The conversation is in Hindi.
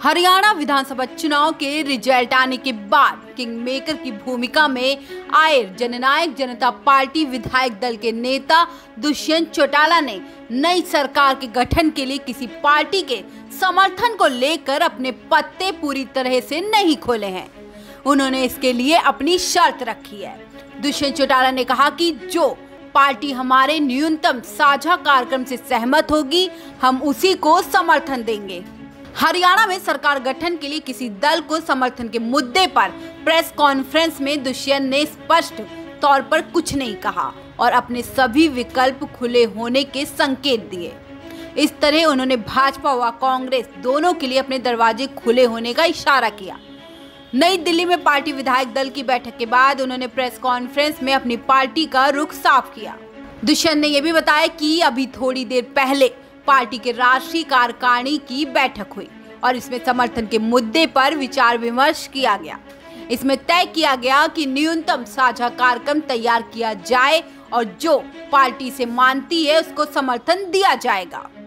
हरियाणा विधानसभा चुनाव के रिजल्ट आने के बाद किंग मेकर की भूमिका में आए जननायक जनता पार्टी विधायक दल के नेता दुष्यंत चौटाला ने नई सरकार के गठन के लिए किसी पार्टी के समर्थन को लेकर अपने पत्ते पूरी तरह से नहीं खोले हैं। उन्होंने इसके लिए अपनी शर्त रखी है। दुष्यंत चौटाला ने कहा कि जो पार्टी हमारे न्यूनतम साझा कार्यक्रम से सहमत होगी, हम उसी को समर्थन देंगे। हरियाणा में सरकार गठन के लिए किसी दल को समर्थन के मुद्दे पर प्रेस कॉन्फ्रेंस में दुष्यंत ने स्पष्ट तौर पर कुछ नहीं कहा और अपने सभी विकल्प खुले होने के संकेत दिए। इस तरह उन्होंने भाजपा व कांग्रेस दोनों के लिए अपने दरवाजे खुले होने का इशारा किया। नई दिल्ली में पार्टी विधायक दल की बैठक के बाद उन्होंने प्रेस कॉन्फ्रेंस में अपनी पार्टी का रुख साफ किया। दुष्यंत ने यह भी बताया कि अभी थोड़ी देर पहले पार्टी के राष्ट्रीय कार्यकारिणी की बैठक हुई और इसमें समर्थन के मुद्दे पर विचार विमर्श किया गया। इसमें तय किया गया कि न्यूनतम साझा कार्यक्रम तैयार किया जाए और जो पार्टी से मानती है उसको समर्थन दिया जाएगा।